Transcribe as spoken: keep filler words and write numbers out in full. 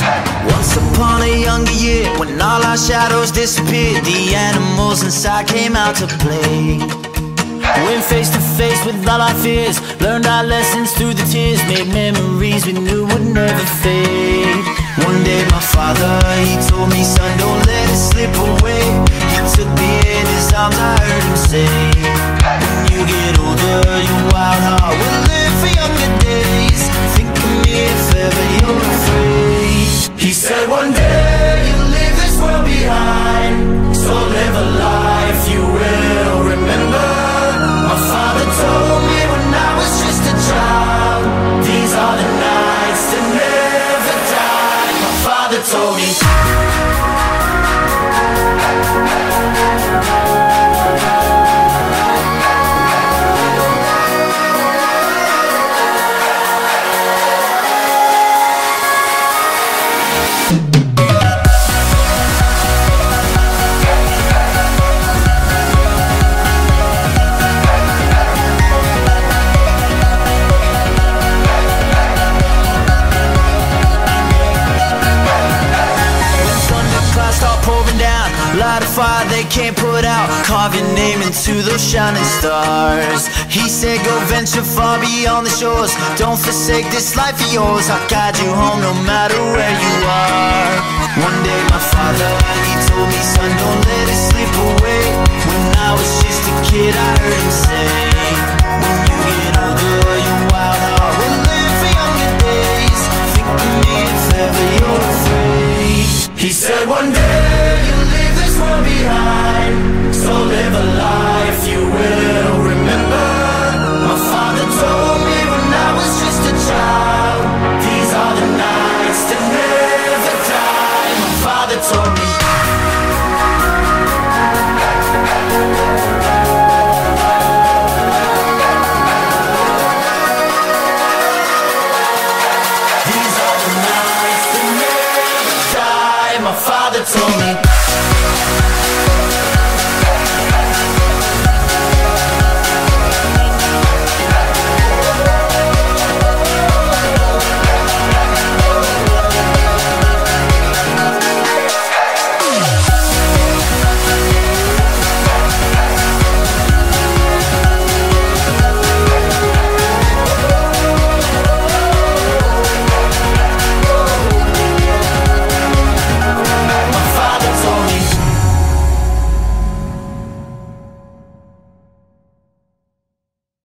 Once upon a younger year, when all our shadows disappeared, the animals inside came out to play. Went face to face with all our fears, learned our lessons through the tears, made memories we knew would never fade. One day my father, he told me, son, don't let it slip away. He took me in his arms, I heard him say, when you get older, your wild heart will live for younger days. Think of me if ever you're afraid. He said one day you'll leave this world behind, so live a life you will remember. My father told me when I was just a child, these are the nights that never die. My father told me. Light a fire they can't put out, carve your name into those shining stars. He said go venture far beyond the shores, don't forsake this life of yours. I'll guide you home no matter where you are. One day my father, he told me, son, don't let it slip away. When I was just a kid I